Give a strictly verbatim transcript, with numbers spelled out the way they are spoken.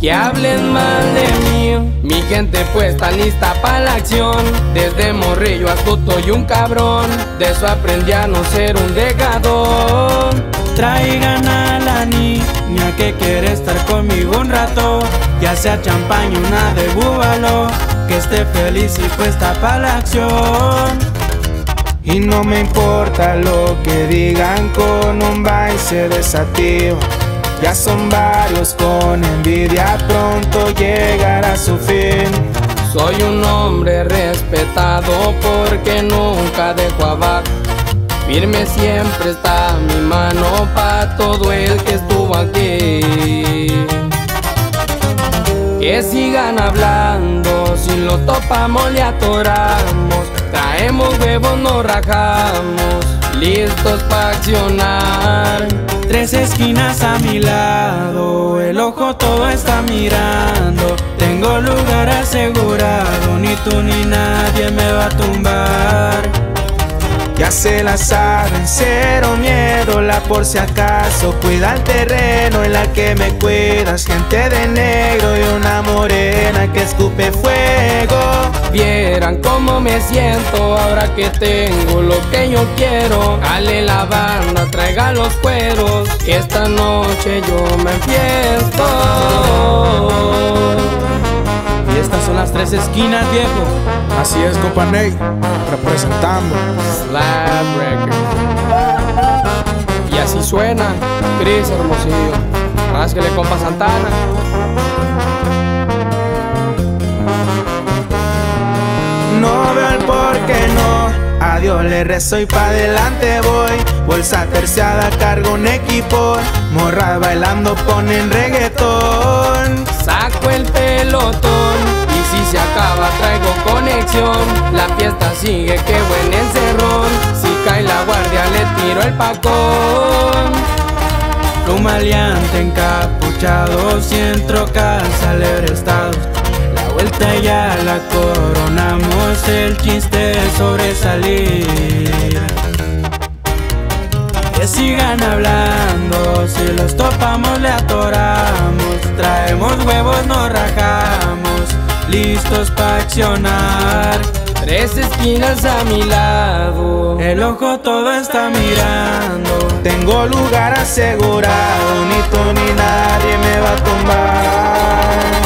que hablen mal de mí. Mi gente puesta lista para la acción. Desde morrillo astuto y un cabrón, de eso aprendí a no ser un degador. Traigan a la niña que quiere estar conmigo un rato, ya sea champaña, una de búbalo, que esté feliz y puesta para la acción. Y no me importa lo que digan, con un baile se desactiva. Ya son varios con envidia, pronto llegará su fin. Soy un hombre respetado porque nunca dejo abajo. Firme siempre está mi mano pa' todo el que estuvo aquí. Que sigan hablando, si lo topamos le atoramos. Traemos huevos, no rajamos, listos pa' accionar. Tres esquinas a mi lado, el ojo todo está mirando. Tengo lugar asegurado, ni tú ni nadie me va a tumbar. Ya se la saben, cero miedo, la por si acaso. Cuida el terreno en la que me cuidas. Gente de negro y una morena que escupe fuego. Vieran cómo me siento ahora que tengo lo que yo quiero. Jale la banda, traiga los cueros, que esta noche yo me enfiesto. Y estas son las tres esquinas, viejo. Así es, compa Ney, representando Slab Records. Y así suena Chris Hermosillo. Rásquele, compa Santana. No veo el por qué no, a Dios le rezo y pa' adelante voy. Bolsa terciada, cargo un equipo, morras bailando ponen reggaetón. Saco el pelotón y si se acaba traigo conexión. La fiesta sigue, qué buen encerrón. Si cae la guardia le tiro el pacón. Un maleante encapuchado, si entro casa libre estado. La vuelta ya la coronamos, el chiste es sobresalir. Que sigan hablando, si los topamos le atoramos. Traemos huevos, no rajamos, listos pa' accionar. Tres esquinas a mi lado, el ojo todo está mirando. Tengo lugar asegurado, ni tú ni nadie me va a tumbar.